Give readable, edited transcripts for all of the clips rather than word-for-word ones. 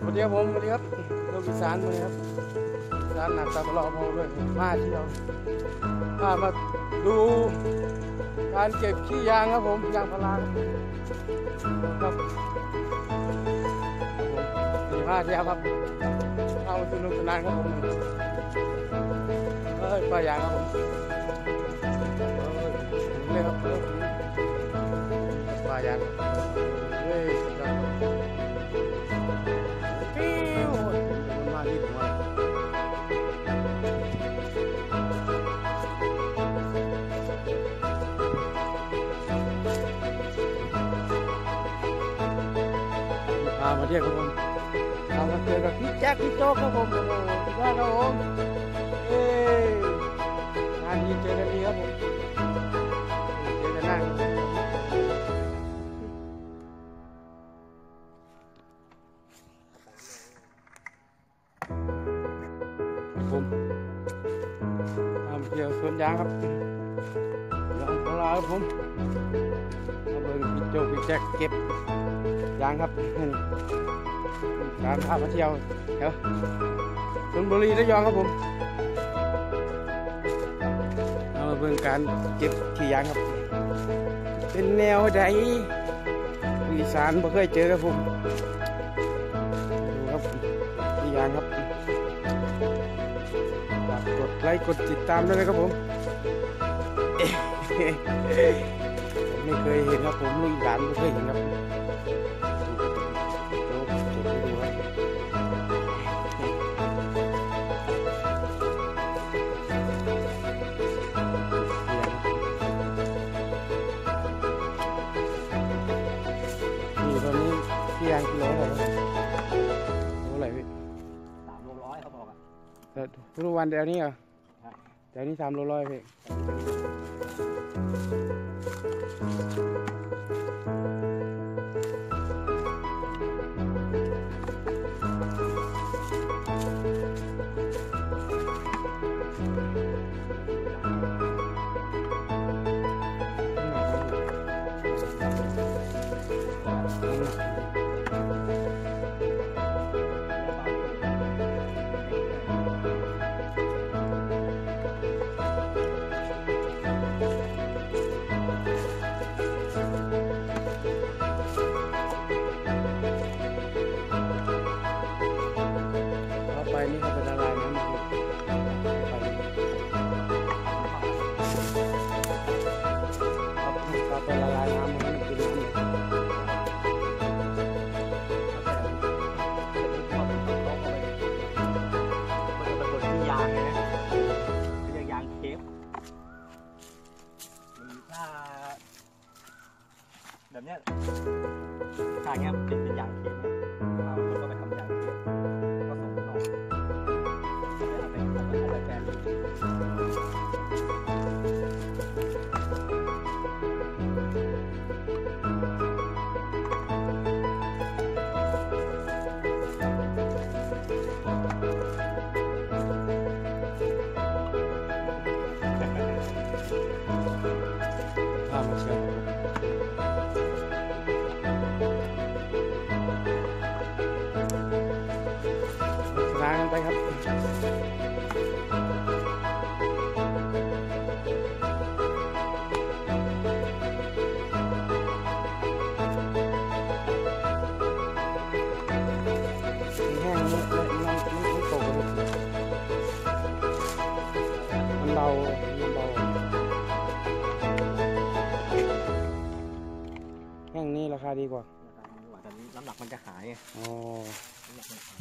วัสดีครับผมสวัสดีครับลูกอีสานมาเลยครับอีสานหนักตะกร้อมาด้วยมาเที่ยวมาดูการเก็บขี้ยางครับผมยางพาราครับมีผ้าเที่ยวครับเข้าสนุกสนานครับผมปลายางครับผมเลยครับปลายางเลยมาที่ผมมาเที่ยวครับผมมาเจอกับพี่แจ็คพี่โจ๊กครับผมโอ้โหสุดยอดครับผมงานนี้เจอกันดีครับผมเจอกันหน้าผมเที่ยวสวนยางครับยางพาราครับผมมาเบิ่งพี่โจ๊กพี่แจ็คเก็บยางครับการพามาเที่ยวแถวชลบุรีระยองครับผมเอามาเบิ่งการเก็บขี้ยางครับเป็นแนวใดอีสานไม่เคยเจอครับผมดูครับขี้ยางครับกดไลค์กดติดตามด้วยนะครับผมไม่เคยเห็นครับผมลูกหลานไม่เคยเห็นครับพี่ยางกิโลอะไรพี่ 3 โล 100เขาบอกอ่ะทุกวันเดี๋ยวนี้เหรอเดี๋ยวนี้3 โล 100พี่นี่เขาเป็นละลายน้ำเขาเป็นละลายน้ำมันกินน้ำเลยมันจะเป็นยางไงนะเรียกยางเคฟถ้าแบบเนี้ยถ้าเงี้ยเป็นยางเคฟเนี่ยเราก็ไปทำยางเคฟก็ส่งต่อเอาไปแปรรูปข้าวมาเชียวล้างไปครับแห้งมันไม่ตกเลยมันเบาแห้งนี้ราคาดีกว่าแต่น้ำหนักมันจะหายไงอ๋อน้ำหนักมันหาย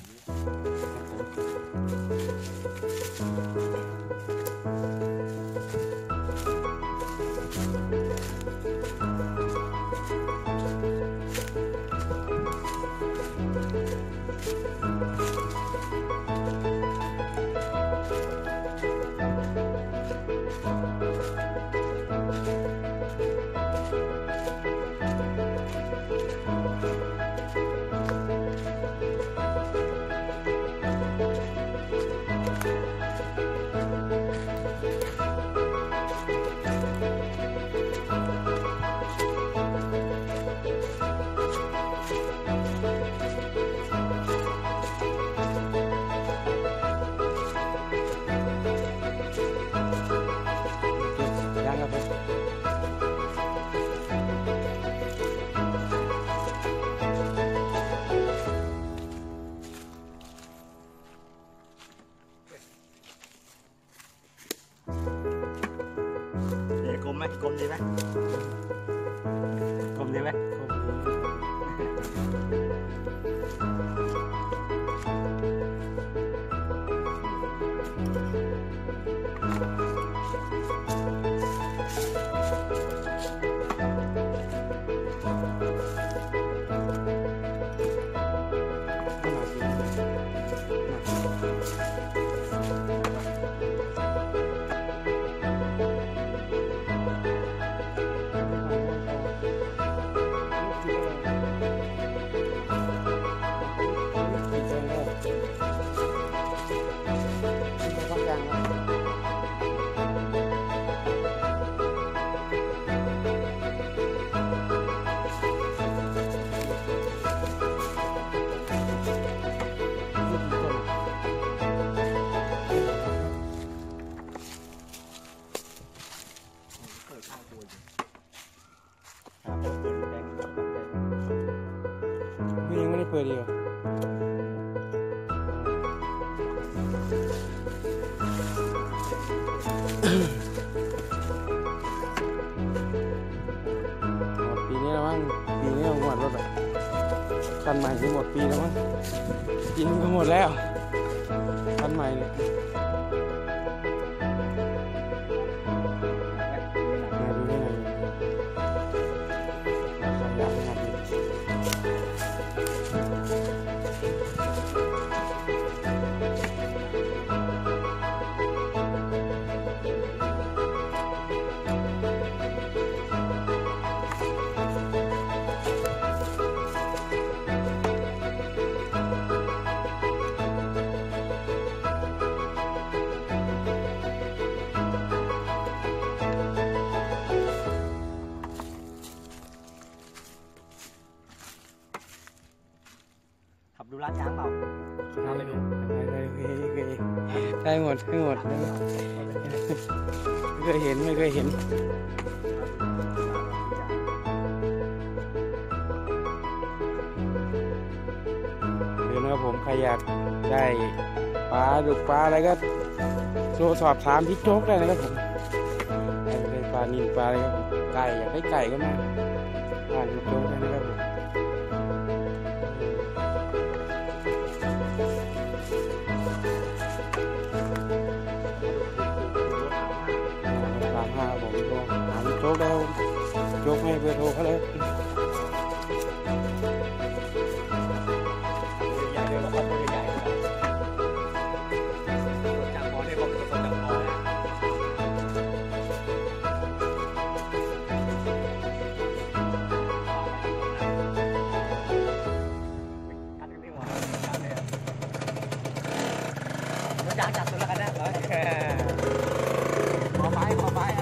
พี่ยังไม่ได้เปิดดีกว่าหมดปีนี้แล้วมั้งปีนี้หมดรถอ่ะคันใหม่ที่หมดปีแล้วมั้งปีนี้ก็หมดแล้วคันใหม่เนี่ยมาดูได้ไงอยากหัดเลยขับดูร้านยางเปล่าทำไปดูได้หมดไม่เคยเห็นเดี๋ยวนะครับผมใครอยากได้ปลาดุกปลาอะไรก็โทรสอบถามพี่โจ๊กได้นะครับผมได้ปลานิลปลาอะไรครับผมไก่อยากได้ไก่ก็มาถามพี่โจ๊กได้นะครับผม35ผมโทรหาพี่โจ๊กแล้วโจ๊กให้เบอร์โทรเขาเลยใหญ่เลยแล้วก็ตัวใหญ่เลยจังพอได้บอกตัวจังพอแล้วกันไม่หวานกันเลยเราอยากจับตัวละกันนะขอไปอ่ะ